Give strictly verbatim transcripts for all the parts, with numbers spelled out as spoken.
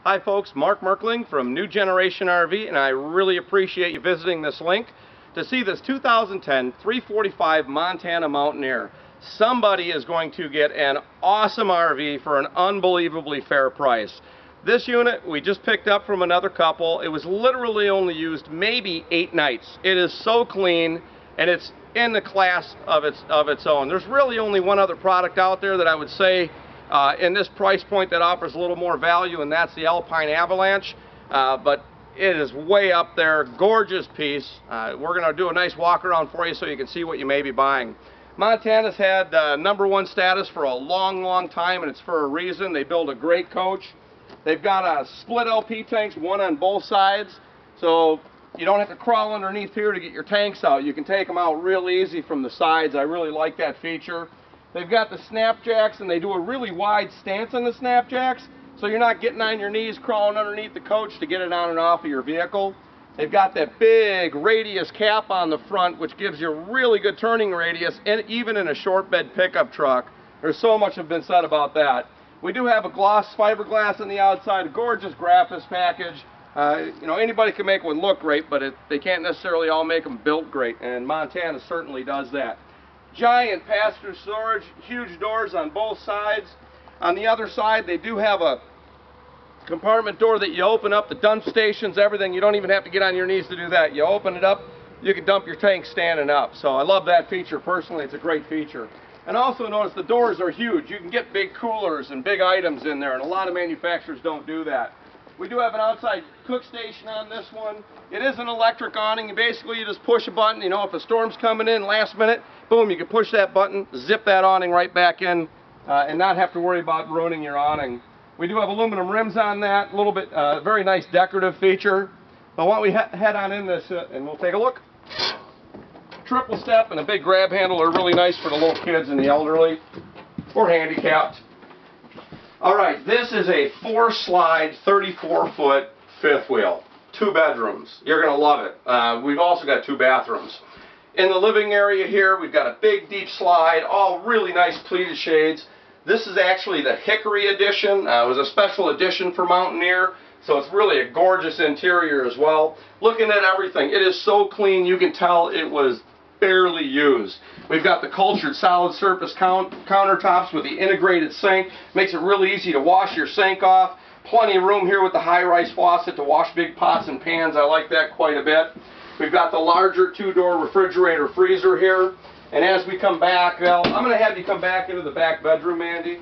Hi folks, Mark Merkling from New Generation R V, and I really appreciate you visiting this link to see this two thousand ten three forty-five Montana Mountaineer. Somebody is going to get an awesome R V for an unbelievably fair price. This unit we just picked up from another couple. It was literally only used maybe eight nights. It is so clean and it's in the class of its of its own. There's really only one other product out there that I would say uh, in this price point that offers a little more value, and that's the Alpine Avalanche. Uh, but it is way up there. Gorgeous piece. Uh, we're going to do a nice walk around for you so you can see what you may be buying. Montana's had uh, number one status for a long, long time, and it's for a reason. They build a great coach. They've got a split L P tanks, one on both sides, so you don't have to crawl underneath here to get your tanks out. You can take them out real easy from the sides. I really like that feature. They've got the snapjacks, and they do a really wide stance on the snapjacks, so you're not getting on your knees crawling underneath the coach to get it on and off of your vehicle. They've got that big radius cap on the front, which gives you really good turning radius, and even in a short bed pickup truck. There's so much have been said about that. We do have a gloss fiberglass on the outside, a gorgeous graphics package. Uh, you know, anybody can make one look great, but it, they can't necessarily all make them built great, and Montana certainly does that. Giant pass-through storage, huge doors on both sides. On the other side, they do have a compartment door that you open up, the dump stations, everything. You don't even have to get on your knees to do that. You open it up, you can dump your tank standing up. So I love that feature personally. It's a great feature. And also notice the doors are huge. You can get big coolers and big items in there, and a lot of manufacturers don't do that. We do have an outside cook station on this one. It is an electric awning. Basically, you just push a button. You know, if a storm's coming in last minute, boom, you can push that button, zip that awning right back in, uh, and not have to worry about ruining your awning. We do have aluminum rims on that, a little bit, uh, very nice decorative feature. But why don't we he head on in this, uh, and we'll take a look. Triple step and a big grab handle are really nice for the little kids and the elderly, or handicapped. Alright, this is a four slide, thirty-four foot fifth wheel. Two bedrooms. You're going to love it. Uh, we've also got two bathrooms. In the living area here, we've got a big deep slide, all really nice pleated shades. This is actually the Hickory edition. Uh, it was a special edition for Mountaineer, so it's really a gorgeous interior as well. Looking at everything, it is so clean you can tell it was barely used. We've got the cultured solid surface count countertops with the integrated sink. Makes it really easy to wash your sink off. Plenty of room here with the high-rise faucet to wash big pots and pans. I like that quite a bit. We've got the larger two-door refrigerator freezer here. And as we come back, well, I'm going to have you come back into the back bedroom, Andy.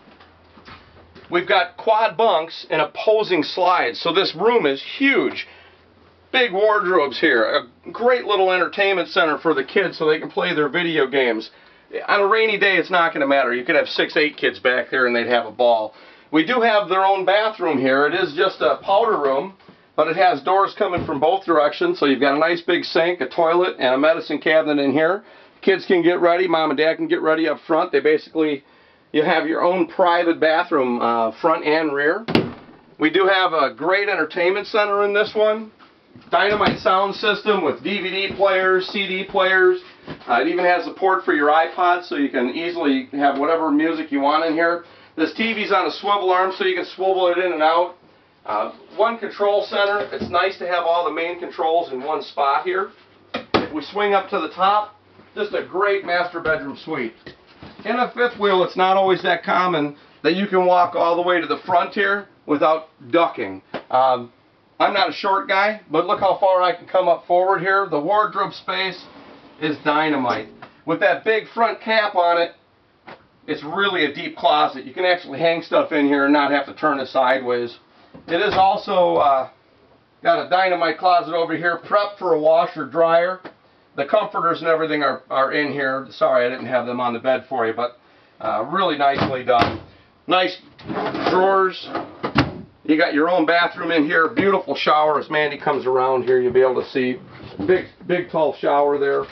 We've got quad bunks and opposing slides, so this room is huge. Big wardrobes here, a great little entertainment center for the kids so they can play their video games. On a rainy day, it's not going to matter. You could have six, eight kids back there and they'd have a ball. We do have their own bathroom here. It is just a powder room, but it has doors coming from both directions, so you've got a nice big sink, a toilet, and a medicine cabinet in here. Kids can get ready, mom and dad can get ready up front. They basically, you have your own private bathroom, uh, front and rear. We do have a great entertainment center in this one. Dynamite sound system with D V D players, C D players. Uh, it even has a port for your iPod, so you can easily have whatever music you want in here. This T V's on a swivel arm, so you can swivel it in and out. Uh, one control center. It's nice to have all the main controls in one spot here. If we swing up to the top, just a great master bedroom suite. In a fifth wheel, it's not always that common that you can walk all the way to the front here without ducking. Um, I'm not a short guy, but look how far I can come up forward here. The wardrobe space is dynamite. With that big front cap on it, it's really a deep closet. You can actually hang stuff in here and not have to turn it sideways. It is also uh, got a dynamite closet over here, prepped for a washer dryer. The comforters and everything are, are in here. Sorry I didn't have them on the bed for you, but uh, really nicely done. Nice drawers. You got your own bathroom in here. Beautiful shower. As Mandy comes around here, you'll be able to see. Big, big tall shower there.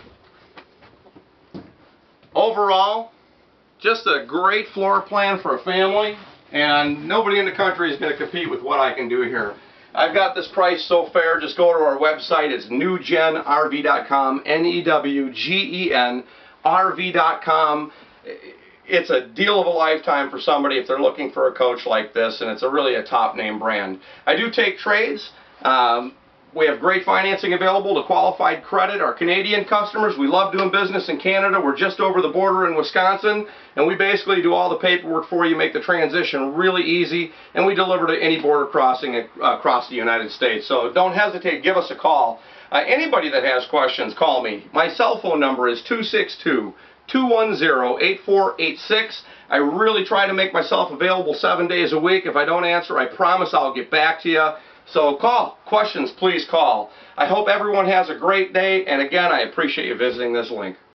Overall, just a great floor plan for a family, and nobody in the country is going to compete with what I can do here. I've got this price so fair. Just go to our website. It's new gen R V dot com, N E W G E N R V dot com. it's a deal of a lifetime for somebody if they're looking for a coach like this, and it's a really a top name brand. I do take trades. Um, we have great financing available to qualified credit. Our Canadian customers, we love doing business in Canada. We're just over the border in Wisconsin, and we basically do all the paperwork for you, make the transition really easy, and we deliver to any border crossing across the United States. So don't hesitate, give us a call. Uh, anybody that has questions, call me. My cell phone number is two six two, two one zero, eight four eight six. I really try to make myself available seven days a week. If I don't answer, I promise I'll get back to you. So call. Questions, please call. I hope everyone has a great day, and again, I appreciate you visiting this link.